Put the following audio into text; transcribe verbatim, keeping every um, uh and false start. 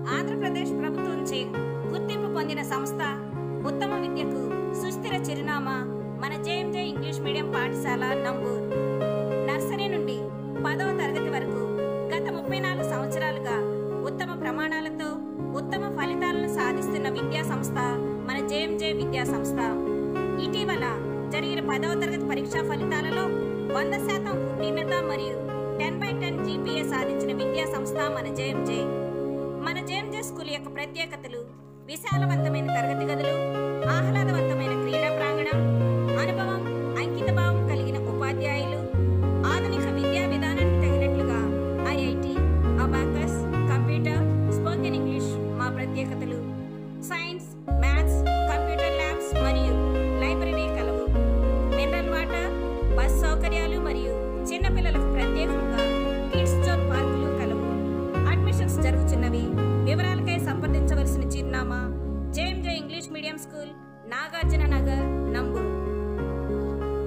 ఆంధ్రప్రదేశ్ ప్రభుత్వంచే గుర్తింపు పొందిన సంస్థ, ఉత్తమ విద్యకు సుస్థిర చిరునామా మన జేఎంజే ఇంగ్లీష్ మీడియం పాఠశాల నంబూర్. నర్సరీ నుండి పదవ తరగతి వరకు గత ముప్పై నాలుగు సంవత్సరాలుగా ఉత్తమ ప్రమాణాలతో ఉత్తమ ఫలితాలను సాధిస్తున్న విద్యా సంస్థ మన జేఎంజే విద్యా సంస్థ. ఇటీవల జరిగిన పదవ తరగతి పరీక్షా ఫలితాలలో వంద శాతం ఉత్తీర్ణత మరియు టెన్ బై టెన్ జీపీఏ సాధించిన విద్యా సంస్థ మన జేఎంజే. మన జేఎంజే స్కూల్ యొక్క ప్రత్యేకతలు: విశాలవంతమైన తరగతి గదులు, ఆహ్లాదవంతమైన క్రీడా ప్రాంగణం, అనుభవం, అంకితభావం కలిగిన ఉపాధ్యాయులు, ఆధునిక విద్యా విధానానికి తగినట్లుగా IIT, abacus, computer, spoken English మా ప్రత్యేకతలు. సైన్స్, మ్యాథ్స్, కంప్యూటర్ ల్యాబ్స్ మరియు లైబ్రరీ కలవు. మినరల్ వాటర్, బస్ సౌకర్యాలు మరియు చిన్నపిల్లలకు ప్రత్యేకంగా కిడ్స్ జోన్ పార్కులు కలవు. అడ్మిషన్స్ జరుగుతున్నవి. వివరాలకై సంప్రదించవలసిన చిరునామా JMJ English medium school, Nagarjuna Nagar, Nambur.